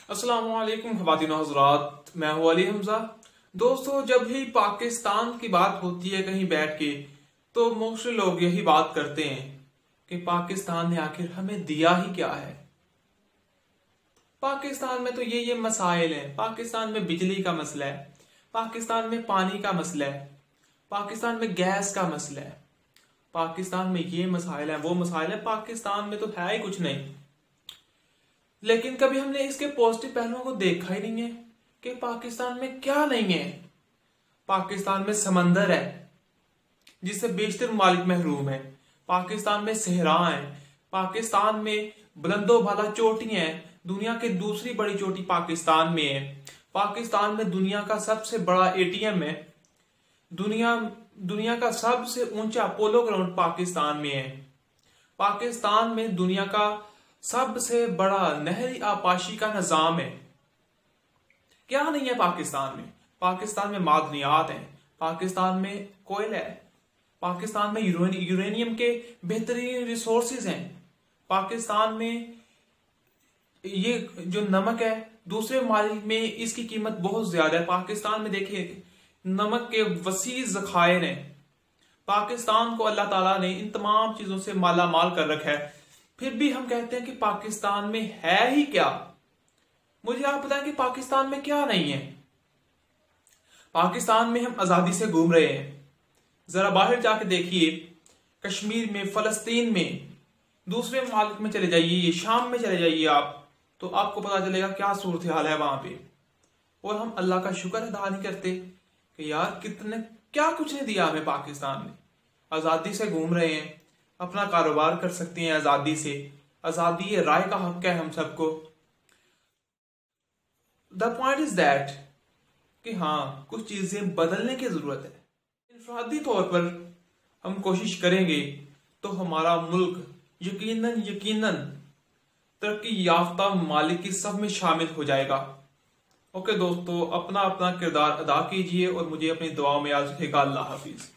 अस्सलाम वालेकुम ख़वातीन व हज़रात, मैं हूं अली हमजा। दोस्तों, जब भी पाकिस्तान की बात होती है कहीं बैठ के तो मोस्टली लोग यही बात करते हैं कि पाकिस्तान ने आखिर हमें दिया ही क्या है। पाकिस्तान में तो ये मसाइल हैं। पाकिस्तान में बिजली का मसला है, पाकिस्तान में पानी का मसला है, पाकिस्तान में गैस का मसला है, पाकिस्तान में ये मसाइल है, वो मसाइल है। पाकिस्तान में तो है ही कुछ नहीं। लेकिन कभी हमने इसके पॉजिटिव पहलुओं को देखा ही नहीं है कि पाकिस्तान में क्या नहीं है। पाकिस्तान में समंदर है जिससे बेशतर ममालिक महरूम है। पाकिस्तान में सहरा है, पाकिस्तान में बुलंदो बाला चोटियां हैं। दुनिया की दूसरी बड़ी चोटी पाकिस्तान में है। पाकिस्तान में दुनिया का सबसे बड़ा एटीएम है। दुनिया का सबसे ऊंचा पोलो ग्राउंड पाकिस्तान में है। पाकिस्तान में दुनिया का सबसे बड़ा नहरी आपाशी का निजाम है। क्या नहीं है पाकिस्तान में? पाकिस्तान में मादनियात हैं, पाकिस्तान में कोयला है, पाकिस्तान में यूरेनियम के बेहतरीन रिसोर्सेज हैं। पाकिस्तान में ये जो नमक है, दूसरे ममालिक में इसकी कीमत बहुत ज्यादा है। पाकिस्तान में देखिए, नमक के वसी ज़खायर हैं। पाकिस्तान को अल्लाह ताला ने इन तमाम चीजों से माला माल कर रखा है। फिर भी हम कहते हैं कि पाकिस्तान में है ही क्या। मुझे आप बताएं कि पाकिस्तान में क्या नहीं है। पाकिस्तान में हम आजादी से घूम रहे हैं। जरा बाहर जाके देखिए, कश्मीर में, फलस्तीन में, दूसरे ममालिक में चले जाइए, शाम में चले जाइए आप, तो आपको पता चलेगा क्या सूरत हाल है वहां पे। और हम अल्लाह का शुक्र अदा नहीं करते कि यार क्या कुछ नहीं दिया हमें पाकिस्तान ने। आजादी से घूम रहे हैं, अपना कारोबार कर सकते हैं आजादी से। आजादी राय का हक है हम सबको। द पॉइंट इज दैट कि हाँ, कुछ चीजें बदलने की जरूरत है। इनफरादी तौर पर हम कोशिश करेंगे तो हमारा मुल्क यकीनन तरक्की याफ्ता ममालिक की सब में शामिल हो जाएगा। ओके दोस्तों, अपना अपना किरदार अदा कीजिए और मुझे अपनी दुआओं में याद रखिएगा। अल्लाह हाफिज।